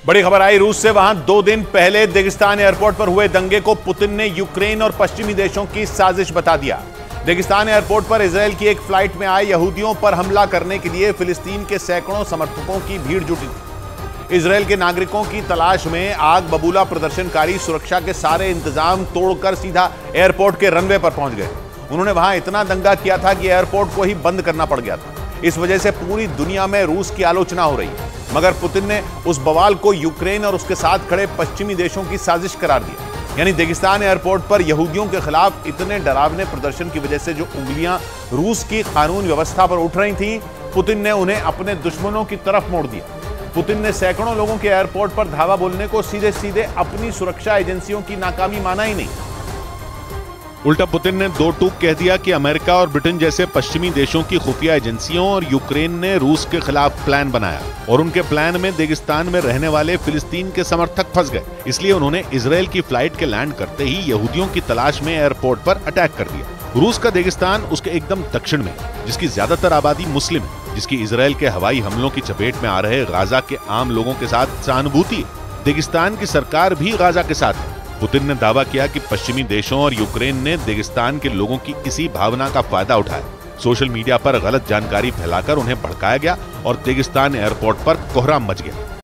बड़ी खबर आई रूस से। वहां 2 दिन पहले दागिस्तान एयरपोर्ट पर हुए दंगे को पुतिन ने यूक्रेन और पश्चिमी देशों की साजिश बता दिया। दागिस्तान एयरपोर्ट पर इजरायल की एक फ्लाइट में आए यहूदियों पर हमला करने के लिए फिलिस्तीन के सैकड़ों समर्थकों की भीड़ जुटी थी। इजरायल के नागरिकों की तलाश में आग बबूला प्रदर्शनकारी सुरक्षा के सारे इंतजाम तोड़कर सीधा एयरपोर्ट के रनवे पर पहुंच गए। उन्होंने वहां इतना दंगा किया था कि एयरपोर्ट को ही बंद करना पड़ गया था। इस वजह से पूरी दुनिया में रूस की आलोचना हो रही है, मगर पुतिन ने उस बवाल को यूक्रेन और उसके साथ खड़े पश्चिमी देशों की साजिश करार दिया। यानी दागिस्तान एयरपोर्ट पर यहूदियों के खिलाफ इतने डरावने प्रदर्शन की वजह से जो उंगलियां रूस की कानून व्यवस्था पर उठ रही थीं, पुतिन ने उन्हें अपने दुश्मनों की तरफ मोड़ दिया। पुतिन ने सैकड़ों लोगों के एयरपोर्ट पर धावा बोलने को सीधे सीधे अपनी सुरक्षा एजेंसियों की नाकामी माना ही नहीं। उल्टा पुतिन ने 2 टूक कह दिया कि अमेरिका और ब्रिटेन जैसे पश्चिमी देशों की खुफिया एजेंसियों और यूक्रेन ने रूस के खिलाफ प्लान बनाया और उनके प्लान में दागिस्तान में रहने वाले फिलिस्तीन के समर्थक फंस गए। इसलिए उन्होंने इजरायल की फ्लाइट के लैंड करते ही यहूदियों की तलाश में एयरपोर्ट पर अटैक कर दिया। रूस का दागिस्तान उसके एकदम दक्षिण में, जिसकी ज्यादातर आबादी मुस्लिम है, जिसकी इजरायल के हवाई हमलों की चपेट में आ रहे गाजा के आम लोगों के साथ सहानुभूति है। दागिस्तान की सरकार भी गाजा के साथ है। पुतिन ने दावा किया कि पश्चिमी देशों और यूक्रेन ने दागिस्तान के लोगों की इसी भावना का फायदा उठाया। सोशल मीडिया पर गलत जानकारी फैलाकर उन्हें भड़काया गया और दागिस्तान एयरपोर्ट पर कोहराम मच गया।